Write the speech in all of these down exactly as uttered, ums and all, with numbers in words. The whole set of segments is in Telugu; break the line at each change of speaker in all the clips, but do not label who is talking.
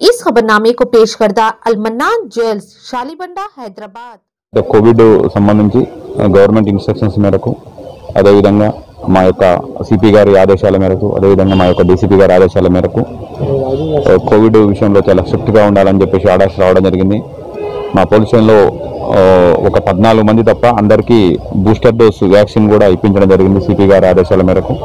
इस खबरनामे को पेश करदा अल-मन्नान ज्वेल्स शालीबंडा हैदराबाद।
కోవిడ్ సంబంధించి గవర్నమెంట్ ఇన్స్ట్రక్షన్స్ మేరకు అదేవిధంగా మా యొక్క సిపి గారి ఆదేశాల మేరకు అదేవిధంగా మా యొక్క డీసీపీ గారి ఆదేశాల మేరకు కోవిడ్ విషయంలో చాలా స్ట్రిక్ట్గా ఉండాలని చెప్పేసి ఆర్డర్స్ రావడం జరిగింది। మా పోలీస్ స్టేషన్లో ఒక పద్నాలుగు మంది తప్ప అందరికీ బూస్టర్ డోస్ వ్యాక్సిన్ కూడా ఇప్పించడం జరిగింది సిపి గారి ఆదేశాల మేరకు।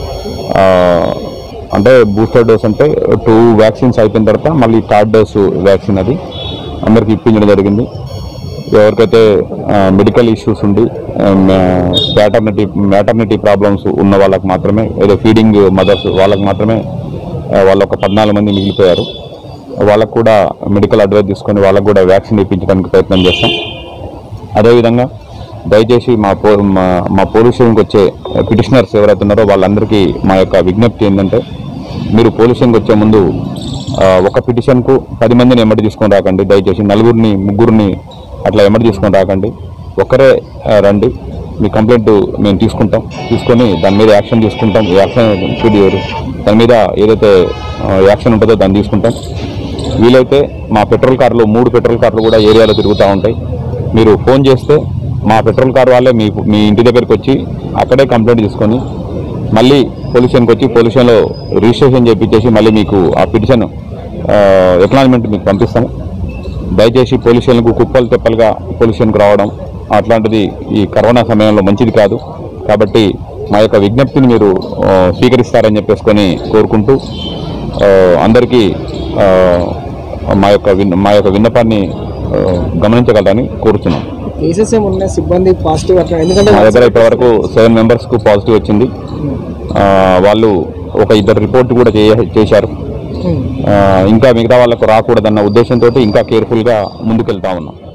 అంటే బూస్టర్ డోస్ అంటే టూ వ్యాక్సిన్స్ అయిపోయిన తర్వాత మళ్ళీ థర్డ్ డోస్ వ్యాక్సిన్ అది అందరికీ ఇప్పించడం జరిగింది। ఎవరికైతే మెడికల్ ఇష్యూస్ ఉండి మ్యాటర్నిటీ మ్యాటర్నిటీ ప్రాబ్లమ్స్ ఉన్న వాళ్ళకి మాత్రమే ఏదో ఫీడింగ్ మదర్స్ వాళ్ళకి మాత్రమే వాళ్ళ ఒక పద్నాలుగు మంది మిగిలిపోయారు। వాళ్ళకు కూడా మెడికల్ అడ్వైస్ తీసుకొని వాళ్ళకు కూడా వ్యాక్సిన్ ఇప్పించడానికి ప్రయత్నం చేస్తాం। అదేవిధంగా దయచేసి మా పో మా పోలీస్ స్టేషన్కి వచ్చే పిటిషనర్స్ ఎవరైతే ఉన్నారో వాళ్ళందరికీ మా యొక్క విజ్ఞప్తి ఏంటంటే మీరు పోలీస్ స్టేషన్కి వచ్చే ముందు ఒక పిటిషన్కు పది మందిని ఎమ్మటి తీసుకొని రాకండి। దయచేసి నలుగురిని ముగ్గురిని అట్లా ఎమ్మటి తీసుకొని రాకండి, ఒక్కరే రండి। మీ కంప్లైంట్ మేము తీసుకుంటాం, తీసుకొని దాని మీద యాక్షన్ తీసుకుంటాం। యాక్షన్ చూడేవారు దాని మీద ఏదైతే యాక్షన్ ఉంటుందో దాన్ని తీసుకుంటాం। వీలైతే మా పెట్రోల్ కార్లు మూడు పెట్రోల్ కార్లు కూడా ఏరియాలో తిరుగుతూ ఉంటాయి। మీరు ఫోన్ చేస్తే మా పెట్రోల్ కార్ వాళ్ళే మీ మీ ఇంటి దగ్గరికి వచ్చి అక్కడే కంప్లైంట్ తీసుకొని మళ్ళీ పోలీస్ స్టేషన్కి వచ్చి పోలీస్ స్టేషన్లో రిజిస్ట్రేషన్ చేయించేసి మళ్ళీ మీకు ఆ పిటిషన్ ఎక్నాలజ్మెంట్ మీకు పంపిస్తాము। దయచేసి పోలీస్ స్టేషన్కు కుప్పలు తెప్పలుగా పోలీస్ స్టేషన్కి రావడం అట్లాంటిది ఈ కరోనా సమయంలో మంచిది కాదు। కాబట్టి మా యొక్క విజ్ఞప్తిని మీరు స్వీకరిస్తారని చెప్పేసుకొని కోరుకుంటూ అందరికీ మా యొక్క మా యొక్క విన్నపాన్ని గమనించగలరని కోరుతున్నాం।
సిబ్బంది పాజిటివ్
మా దగ్గర ఇప్పటివరకు సెవెన్ మెంబర్స్కు పాజిటివ్ వచ్చింది। వాళ్ళు ఒక ఇద్దరు రిపోర్ట్ కూడా చేశారు। ఇంకా మిగతా వాళ్ళకు రాకూడదన్న ఉద్దేశంతో ఇంకా కేర్ఫుల్గా ముందుకెళ్తా ఉన్నాం।